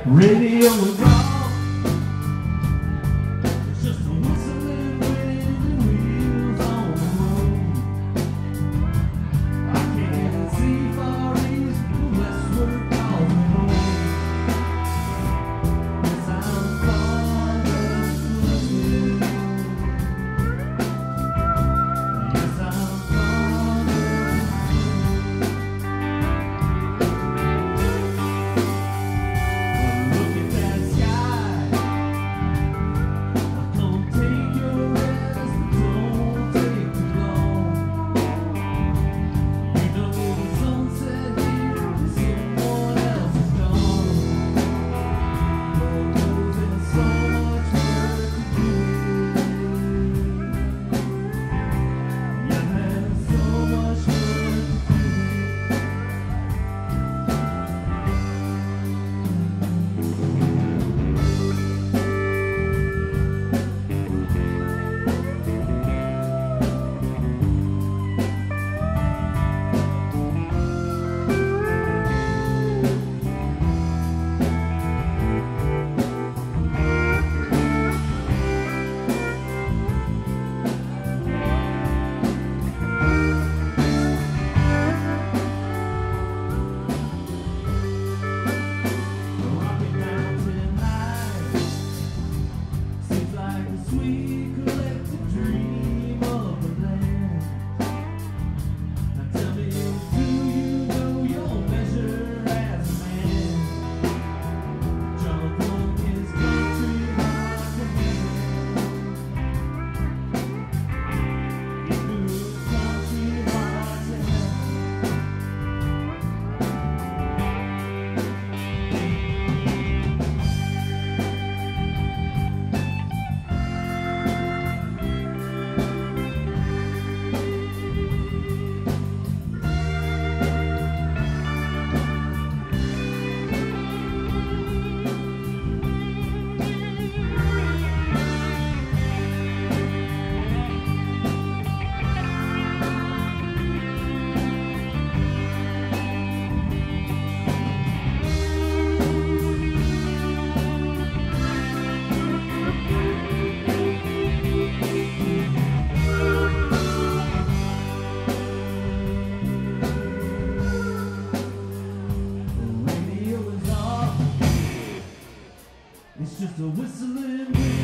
Radio is off. It's just a whistling wind and wheels on the road. I can't see far east and westward calling home. Yes, I'm fond of listening. Yes, I'm fond of look at that sky. Don't take your rest, don't take too long. You know the sunset here is someone else's dawn. Lord, there's so much work to do. Yeah, there's so much work to do. Walking down tonight seems like a sweet collective dream of the land. Now tell me, do you know your measure as a man? Jump his country like a man. He blew his country heart to hell. Radio is off. It's just a whistling wind.